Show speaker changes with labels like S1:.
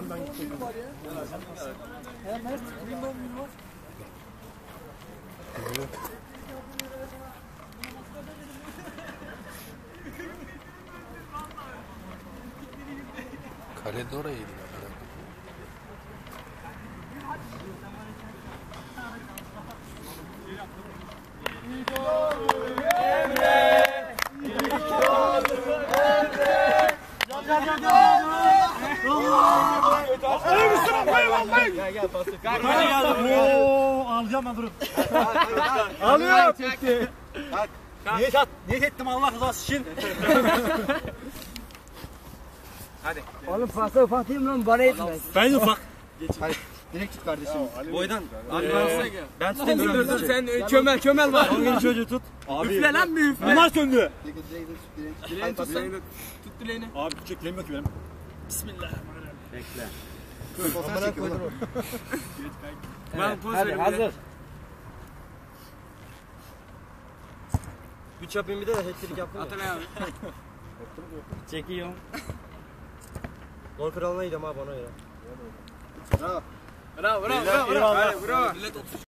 S1: ben gideceğim.
S2: Mert, kimin doğum günü var?
S3: Kalede oraya gidiyor.
S1: Gel pası.
S2: Alacağım ben durun.
S1: Alıyorum.
S2: Niyet ettim Allah rızası için.
S1: Hadi.
S4: Oğlum fazla ufak değil mi lan? Bana etmez.
S2: Ben de ufak.
S1: Hadi. Direkt tut kardeşim.
S2: Boydan.
S1: Ben tutayım.
S4: Dur sen kömel var.
S2: Hangi çocuğu tut?
S4: Üfle lan bir üfle.
S2: Bunlar söndü.
S1: Dileğini tut sen.
S4: Tut dileğini.
S2: Abi tutacak dileğim yok ki benim.
S1: Bekle.
S4: Hadi hazır.
S1: Güç yapayım bir de hat-trick yaptım.
S4: Hatırlay abi.
S2: Çekiyorum.
S1: Gol kralına gidiyorum abi ona göre.
S4: Bravo.
S1: Bravo.
S4: Millet